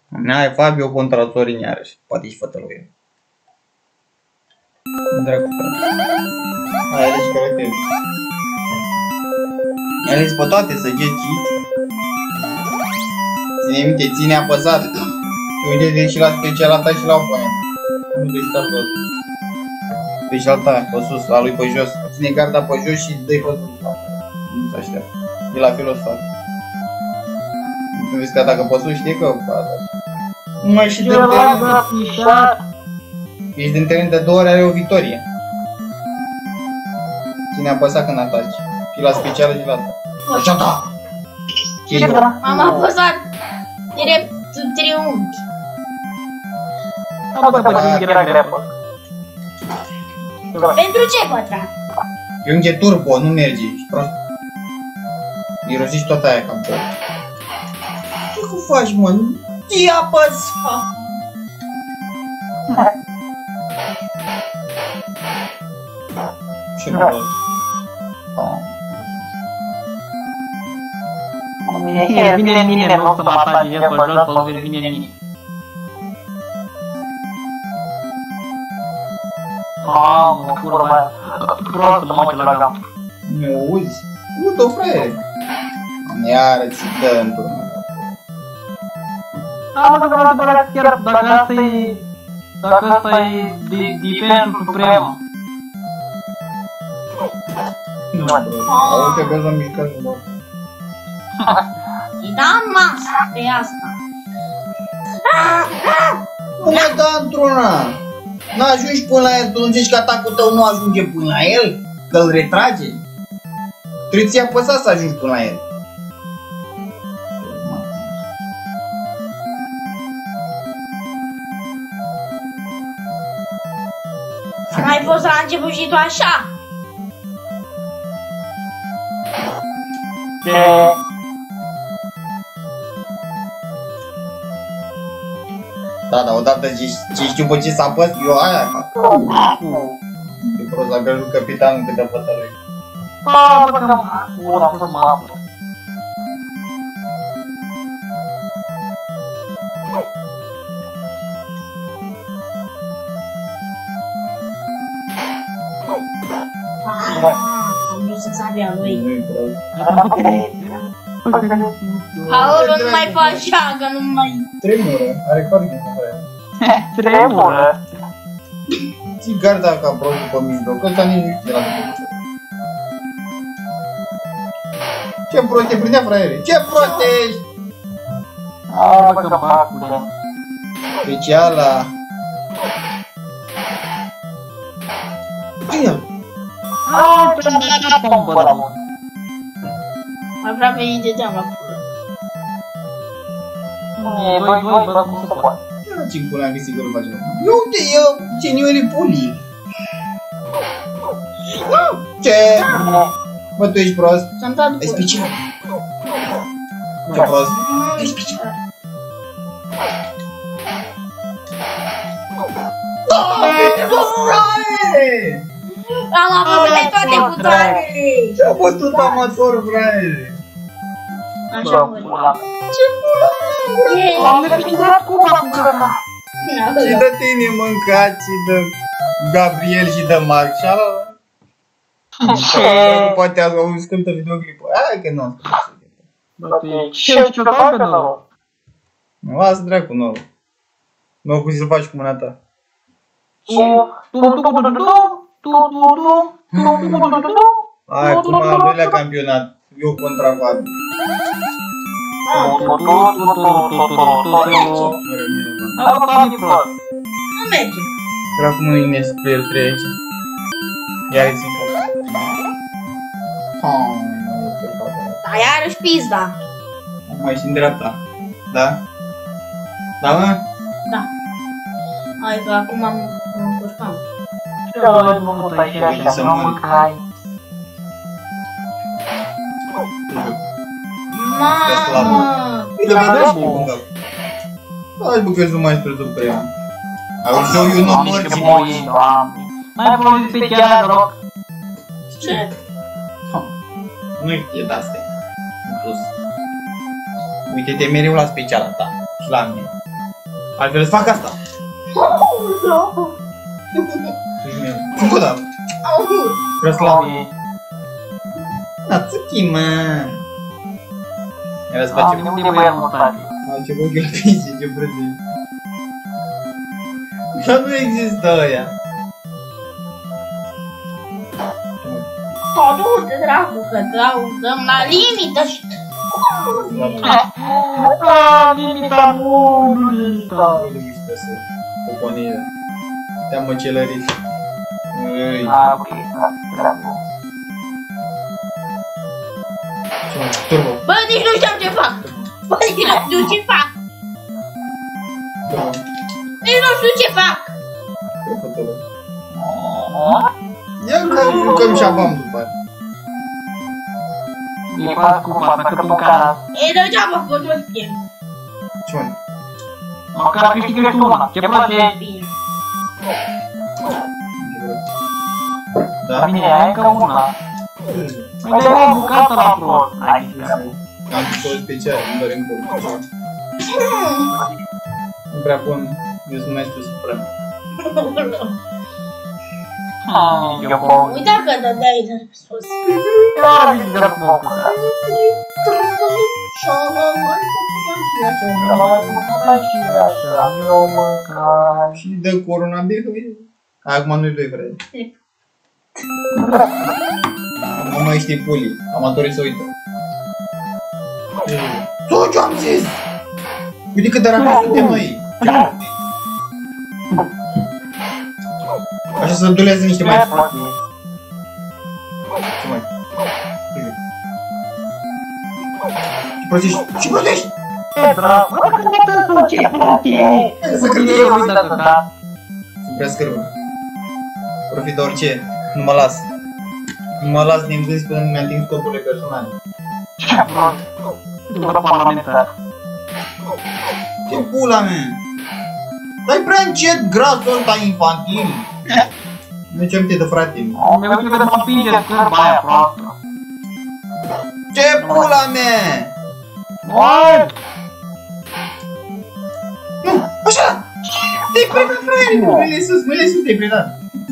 Hai, Fabio contra Sorin iarăși. Poate ești fătă lui el. Dracu. Hai, alegi caractere. Alegi pe toate să gheci. Ține minte, ține apăsat. Și uite-te și la speciala ta și la oponent. Nu te uita pe speciala ta, pe sus, la lui pe jos. Ține garda pe jos și dă-i pe sus. Nu se așteaptă. E la fel o să fac. Nu vezi că atacă pe sus, știi că... Nu mai și de teren. Ești din teren de 2 ori, are o victorie. Ține apăsat când ataci. Și la specială și la ta. Așa da! Am apăsat direct triunghi. Pentru ce, pătrat? Triunghi e turbo, nu merge, ești prost. Irosiți tot aia cam tot. Ce cu faci, mă? Ce apăsa? Ce prost. Vine în mine, nu o să mă atace el pe jos, o să vine în mine. Mamă, fură mai prostă, mă, ce lagam. Mi auzi? Nu, fraiere. Iară ți dă într-un. Chiar dacă asta e defensul suprem. Nu, bro. Auzi că s-a mișcat în loc. Îi dam masa pe asta. Nu mai da într-una. N-ajungi până la el, tu nu zici că atacul tău nu ajunge până la el? Că îl retrage? Trebuie ți-i apăsat să ajungi până la el. N-ai fost la început și tu așa? Da, dar odată ce știu pe ce să apăs, eu aia fac. E prost la gălul capitanul cât de apăsă lui. Bă, că m-a pus să mă apă. Am dus în sabia lui. Nu-i prost. Aolo, nu mai fac așa, că nu mai... Tremură, are foarte mult. Tremură. Ții garda ca prostul pe mijloc, ăsta nici nu știe la după. Ce prost, te prindea fraiere? Ce prost ești? Bă, că bacule. Speciala. Cine? Ce-am bă la mă. Mai vrea pe ei de geam la pulă. Voi, bă, cum se poate. Ce-mi pune că sigur îl face. Eu uite, eu, ce nivel poli. Ce? Bă, tu ești prost? S-am dat Ai după. special. Ce prost? Ai special. Bă, fraiere! Am avut pe toate butoanele. Ce-a bătut amator, fraiere? Așa mă. Ce pula mea? Am câștigat cupa cu grăma. Și de tine mâncat și de Gabriel și de Marc și ala. Ce? Poate auzi cântă videoclipul. Hai că nu. Ce facă nou? Lasă dracu nou. Nu cum să-l faci cu mâna ta. Hai, cum al doilea campionat. Eu contra Fabi. Nu merge. Dracu mă ignesc pe el 3 aici. Iar îi zic. Da, iarăși pizda. Mai și în dreapta. Da? Da, mă? Da. Hai că acum mă încurcam. Să nu mâncai. Mamă! Uite, vedeți și cum dau. Hai, bă, că nu mai spre suprem. Auzi, eu nu mărți. Mai folosit special, rog. Ce? Nu e de-astea. În plus. Uite-te mereu la speciala ta. Și la mine. Altfel îți fac asta. Încă o dată. Vreau să la... Natsuki, mă. Era să facem... Unde e băiatul ăsta? Ce ochii la pince, ce prăzit. Dar nu există ăia. Du-te, dracu, că dăm la limită și... Limita mult! Nu le mișcă să poponire. Te-am măcelărit. Ui. Turbo. Bă, nici nu știu ce fac! Bă, nici nu știu ce fac! Turbo. Nici nu știu ce fac! Turbo. Ia că jucăm și abam după aia. E pas cu pas, dacă tu cara. E degeaba că o știm. Ce mai? Măcar câștigă tu una. Ce place? Da? Bine, ai încă una. Mai dai o bucată la pro. Am zis special, îmi dorim cu. Nu prea bun. Eu sunt maestru suprem. Eu pot. Uita că dădeai de sus. Chiar zic de răpmă. Și dă coronavirus. Acum nu-i doi, frate. Nu mai știi pulii. Amatorii se uită. Tu ce-am zis? Uite cât de rapid suntem noi. Așa să dulează niște mai. Ce mai? Ce prostești? Ce prostești? Să cârgăie eu uitată, da? Sunt prea scârbă. Profit de orice. Nu mă las. Nu mă las din gândi până nu mi-am atins scopurile personale. Ce prost. După parlamentar. Ce pula mea? Dai prea încet grasul ăsta infantil. Nu ce aminte de frate. Mi-a uitat de mă pinge scârba aia proastă. Ce pula mea? Oai! Nu, așa! Te-ai predat, frate! Mâinile sus, te-ai predat.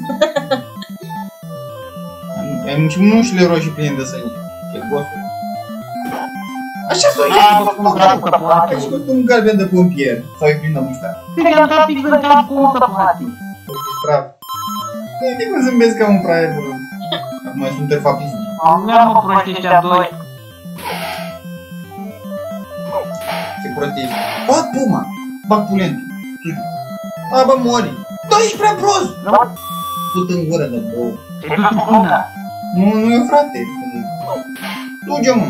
Am și mânușile roșii pline de sânge. Ce gostul. Așa s-o iei! Ești cu un galben de pompier. Sau e plin de muștar. Bine, am dat pix în cap cu o să poate. Bravo. Uite cum zâmbesc ca un fraier, bro. Acum sunt terfapism. Am mă proști ăștia doi. Ce protezi. Bag puma! Bag pulentul. A, bă, mori. Da, ești prea prost! Put în gură de bou. Te duci cu până. Nu e frate. Duge, mă.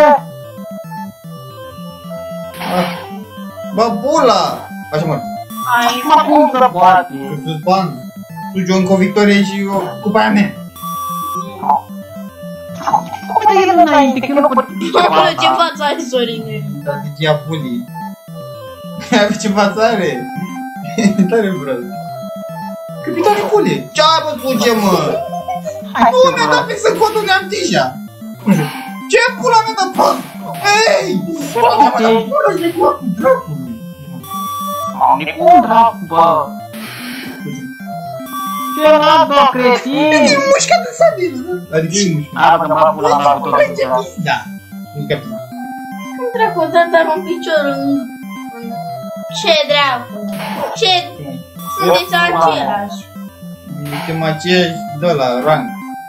Bă, bula! Așa, mă. Ai, Cum să poate? Sus bani. Suge-o încă o victorie și o cupa aia mea. Cum te iei înainte, că nu pot... bă, ce față ai, Sorine? Strategia pulii. Ce față are? Tare prost. Capitane pulii. Ce-a, bă, fuge, mă? Nu mi-a dat fix în codul neam tija. Ce pula mea de prost? Ei! Pula mea de prost de codul dracului. Cum dracu, bă? Ce rabă, cretin? E mușcat în sabil, da? Adică e mușcat. A, bă, mă pula la tot. Da. Nu capit. Cum dracu, tata un picior în... Ce dracu? Ce... Sunteți același. Suntem aceiași de la rang.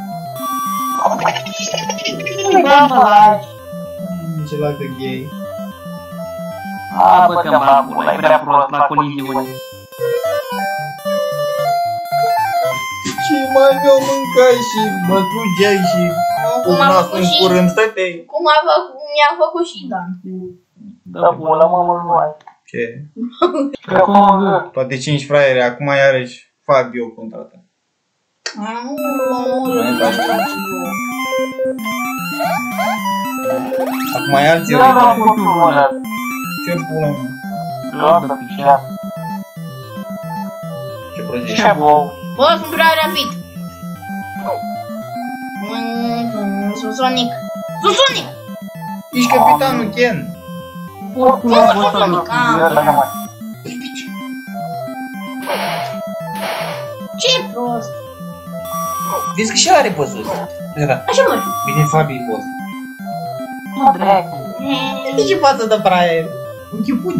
Da, mă lași. Ce lag de gay. A, bă, că-mi bag pula, e prea prost la coliziune. Și mai mi-o mâncai și mă trugeai și cu nasul în curând stăteai. Cum mi-a făcut și Dan. Da, pula, mă luai. Ce? Că cum mă gând. Toate 5 fraiere, acum iarăși fac eu contra ta. Acum iar ți Da, da, putul ăla. Ce pula mea? Luat de pișea. Ce prăjești? Ce bou? Bă, sunt prea rapid. Susonic. Susonic! Ești capitanul Ken. Oricum, bă, să nu. Vezi că și el are pe sus. Așa mă. Bine, Fabi, poți. Nu, dracu. De ce față de praie? Un chipuni.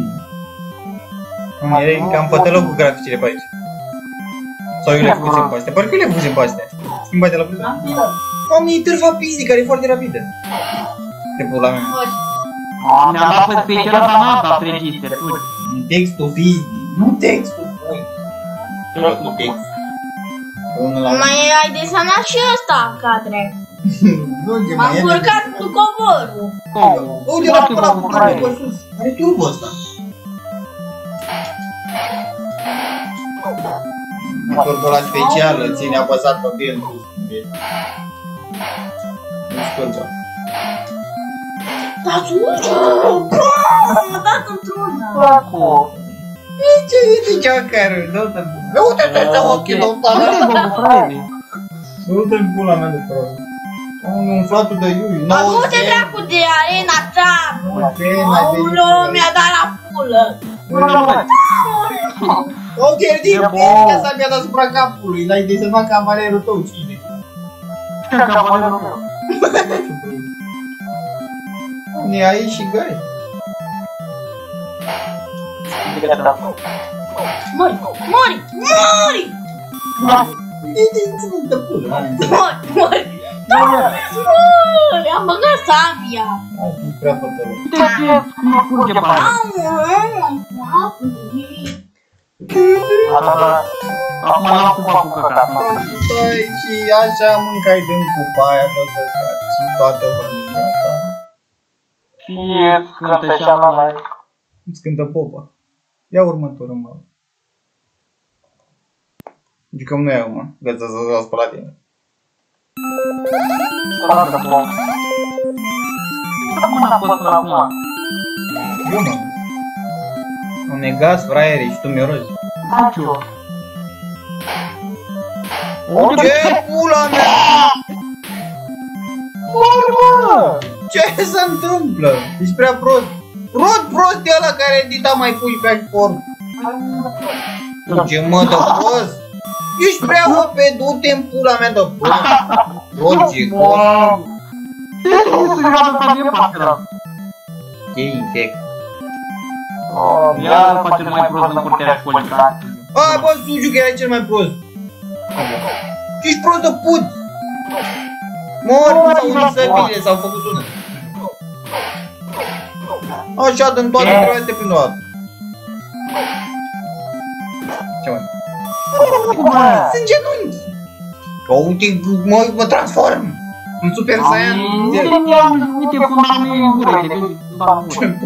E cam pătălău cu graficele pe aici. Sau eu le făcusem pe astea. Parcă eu le făcusem pe astea. Schimbate la putere. Am e târfa pizzi care e foarte rapidă. Te pula mea. Mi-am dat pe special, dar n-am dat register. Textul pizzi. Nu textul. Nu text. Mai ai desenat și ăsta, cadre. Nu, ce M-am mai e. curcat cu covorul. Uite la pula cu turbo pe sus. Are turbo ăsta. Turbo la specială, ține apăsat pe el. Nu scurgă. Dați ușa! M-a dat într-una. Dracu. Ce ceacărul, nu te pula. Uite-te să ochii de ăsta. Unde-i bă, fraiere? Du-te în pula mea de prost. Un umflatul de iui. Du-te dracu de arena ta! Aoleu, mi-a dat la pulă! O pierdit, pierdit să mi-a dat supra capului. L-ai desenat cavalerul tău, cine? Ce cavalerul meu? Ne aici și găi. Mori! Mori! Mori! Ține de pula. Mori! Mori! Mori! Am băgat sabia! Ai fi prea fătălău. Uite cum mă curge pe aia. Acum n-am cupa cu căcat. Stai și așa mâncai din cupa aia de căcat și toată hărmânia ta. Și cântă și ala la aia. Îți cântă popa. Ia următorul, mă. Jucăm noi acum, gata să las pe la tine. Lasă, bă. Acum n-a fost până acum. Eu, mă. Am negas, fraiere, și tu mi-o rozi. Daciu. Ce pula mea? Ce se întâmplă? Ești prea prost. Prost e ăla care edita mai pushback form. Ce mă de prost? Ești prea OP, du-te în pula mea de prost. Logic. Ce să joacă ca mie, pasăra? E infect. Ia face mai prost în curtea școlii, ca. A, bă, Sugiu că era cel mai prost. Ești prost de put. Mori, s-au unit săbile, s-au făcut una. Așa, dăm toate trebuie să te prind o dată. Ce mai? Sunt genunchi. Uite, mă transform. În Super Saiyan. Uite cum am eu în gură, te vezi, da, în gură.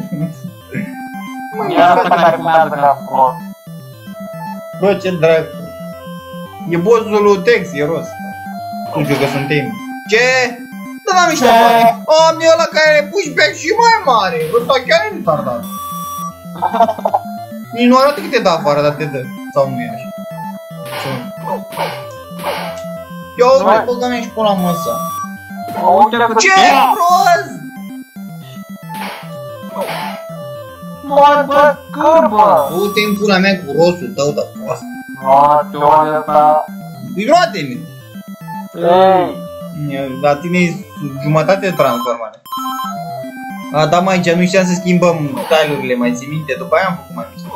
Ia ăsta care fumează ca prost. Bă, ce dracu. E bossul lui Tex, e rost. Nu știu că suntem. Ce? Da, n-am mișcat mare. Am e ăla care are pushback și mai mare. Ăsta chiar e retardat. Nici nu arată cât te dă afară, dar te dă. Sau nu e așa. Ia uite, băga mea și pula măsa. Ce prost! Mori, bă, cârbă! Du-te în pula mea cu rostul tău de prost. Teoria asta... Roate-mi! Ei! La tine e jumătate de transformare. A, da, mai aici nu știam să schimbăm tile-urile, mai ții minte? După aia am făcut mai mici.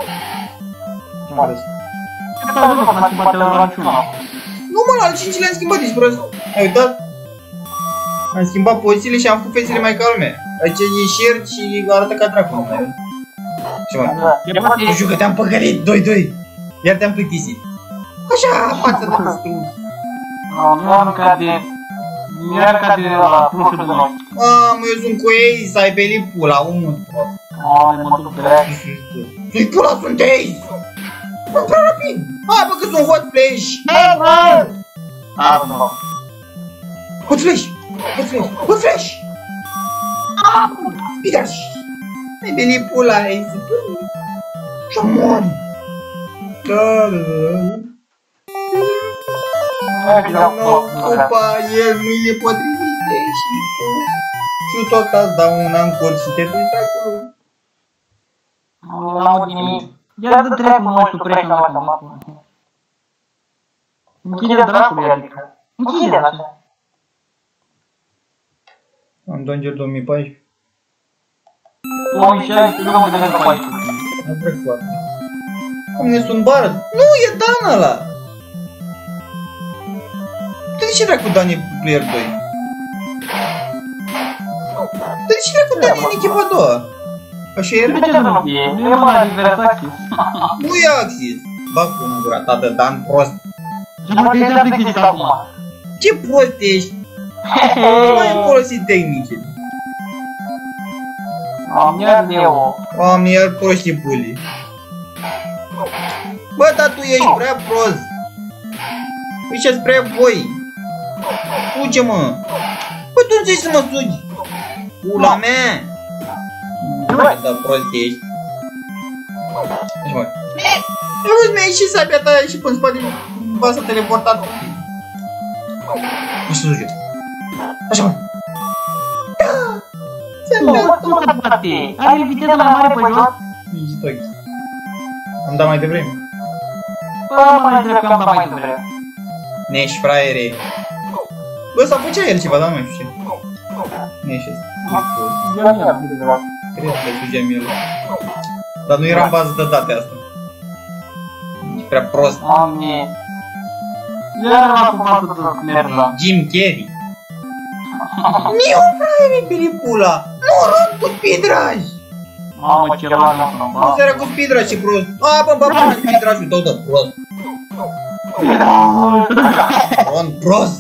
Ce te-a văzut că m-a schimbat la niciuna? Nu mă, la al 5 le-am schimbat, ești prost. Ai uitat? Am schimbat pozițiile și am făcut fețele mai calme. Aici e share și arată ca dracu. Ce mă? Nu știu că te-am păcălit, 2-2. Iar te-am plictisit. Așa, față de răstrus. Nu era ca de la plușul de noi. Mamă, eu sunt cu ei, să ai belit pula, unul prost. Ai, mă duc drept. Ce pula sunt ei? Mă, prea rapid. Hai, bă, că sunt hot flash. Asta nu. Hot flash. Hot flash. Hot flash. Spidaș. Ai belit pula, ai zis. Și-o mori. Opa, el nu e potrivite și tu. Și tot ați dau un ancor și te duci acolo. Nu aud nimic. Ia dă dracu, mă, tu prești la mă. Închide dracului, adică. Închide-l așa. Am Danger 2014. 2016, nu mă gândesc pe aici. Am trecut. Cum ne sunt bară? Nu, e Dan ăla! De ce dracu Dan e player 2? De ce dracu Dan e în echipa a doua? Așa e? De ce să nu fie? Nu e mâna divers Axis. Nu e Axis! Bă, cu în gura ta de Dan prost! Ce mă gândesc să exist acum? Ce prost ești! Nu ai folosit tehnice! Am iar Leo. Am iar proștii puli! Bă, dar tu ești prea prost! Uite-ți prea voi! Fuge-mă! Bă, tu nu zici să mă sugi! Pula mea! Bă, da prost ești! Așa mă! Auzi, mi-a ieșit sabia ta și până spate v-a teleportat! Nu se suge! Așa mă! Nu, nu se poate. Are viteză mai mare pe jos? Mingi am dat mai devreme. Bă, mai drept că am dat mai devreme. Nești, fraiere. Bă, sau făcea el ceva, dar nu știu ce. Nești ăsta. Eu nu am devreme. Cred că sugeam el. Dar nu era în bază de date asta. Ești prea prost. Doamne. Iar m-a cumpărat tot merda. Jim Carrey. Miu, fraiere, pilipula. Nu rog cu speedraj. Mamă, ce rău am Nu luat. se era cu speedraj, ce prost. A, bă, speedrajul tău de prost. Ron prost.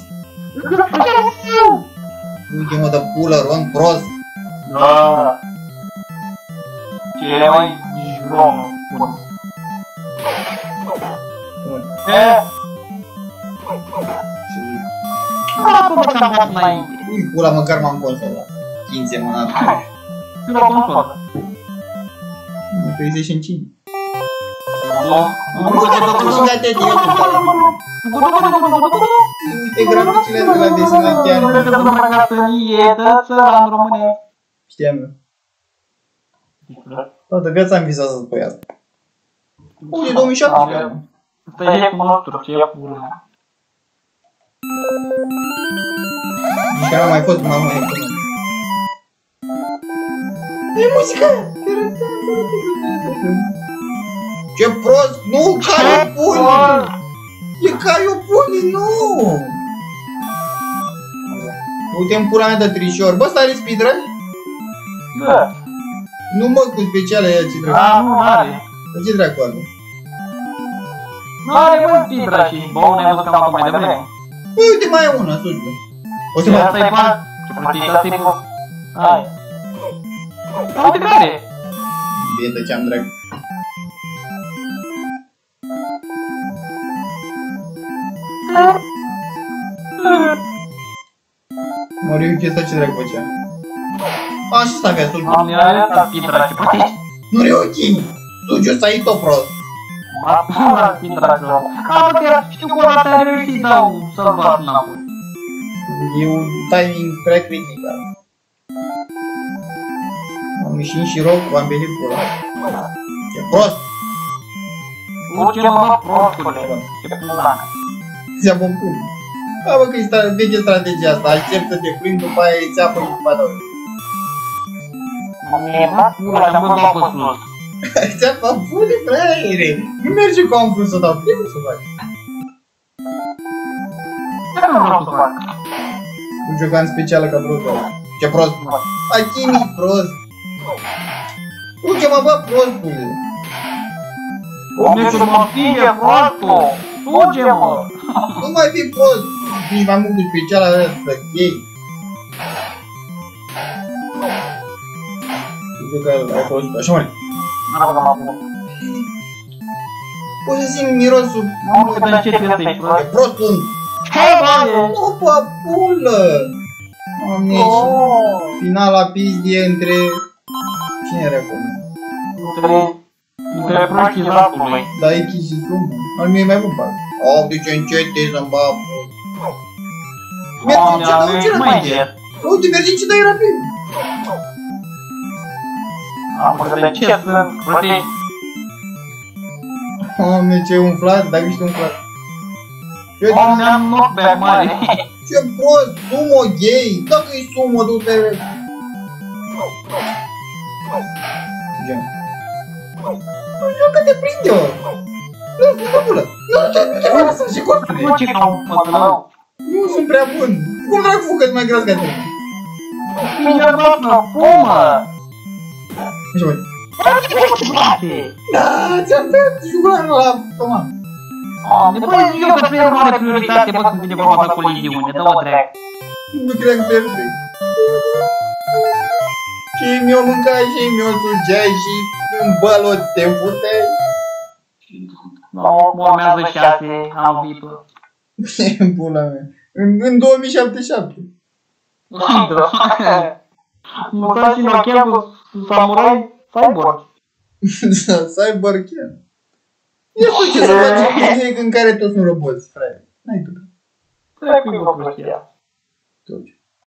Uite-mă de pulă, Ron prost. Da. Ce mai jrom. Acum că am dat mai... Ui, pula, măcar m-am consolat. 15 mânat. Nu l-am consolat. 35. Nu. Uite graficile de la desenat chiar. Dă-ți-l în române. Știam eu. Toată viața am visat să-ți păi asta. Unde e 2017? Asta e cu nostru, ce e pula. Nici că n-am mai fost mamă economic. E muzica! Ce prost! Nu! Caiu puli! E caiu puli, nu! Uite în pula mea de trișor. Bă, ăsta are speedrun? Da. Nu mă, cu speciale aia ce dracu. A, nu are. Ce dracu are? Nu are mult titra și bău, ne-ai văzut că am dat mai devreme. Păi uite, mai e una, sus. O să Și mă... asta e bani. Ce plătești, asta e bani. Hai. Uite care e. Bine, tăceam, drag. Moriu, ce asta ce dracu făcea? A, și ăsta avea sul. Am iar asta titra, ce plătești. Nu reuchi! Sugiu s-a ito prost. Matura titra, că... A, bă, că știu că ăla te-a reușit, dau să-l bat înapoi. E un timing prea critical. Am ieșit și rog, v-am venit pula. Ce prost! Duce-mă, bă, prostule. Ce pula. Ți-am un pun. Da, bă, că e veche strategia asta. Aștept să te prind, după aia îți apă și după aia. Mi-e bat pula și am văzut pe sus. Ți-apă pune, fraiere! Nu merge cu am vrut să dau, trebuie să faci. Ce nu vreau să fac? Un jocan specială ca vreo două. Ce prost! Achimi, prost! Duce-mă, bă, prostule! Deci mă fie, prostul! Duce-mă! Nu mai fi prost! Nici mai mult de specială aia să chei. Știu că ai folosit așa, mări. Poți să simt mirosul. Mamă, cât de încet este-i, prost. E prostul! Hai, bă! Nu, bă, pulă! Doamne, și finala pizdie între... Cine era acolo? Între proștii zatului. Da, e chis și drumul. Al meu e mai bun, parcă. Oh, de ce încet te să-mi bag? Mergi încet, dar ce Mai rămâne? încet. Uite, mergi încet, dar e rapid. Mamă, cât de încet sunt, plătești. Doamne, ce umflat, dacă ești umflat. Doamne, am knockback mare. Ce prost, sumo gay. Dacă e sumo, du-te. Gen. Nu că te prinde, mă. Lasă-mă, bulă. Nu te mai lăsa și costule. Nu ce ca un pătălău. Nu sunt prea bun. Cum dracu fugă mai gras ca tine? Mine noastră, pumă. Așa, mă. Frate. Da, ți-am tăiat jugarul ăla, toma. Băi, eu că trebuie mare prioritate, bă, când vine vorba de coliziune, dă-o drag. Nu cred că perfect. Și mi-o mâncai și mi-o sugeai și în bălot te puteai. Urmează 6, am vipă. Ce pula mea. În 2077. Musashi no Ken cu Samurai Cyborg. Cyborg Ken. E tu ce să faci un remake în care toți sunt roboți, frate. N-ai tu. Trebuie cu prostia. Toți.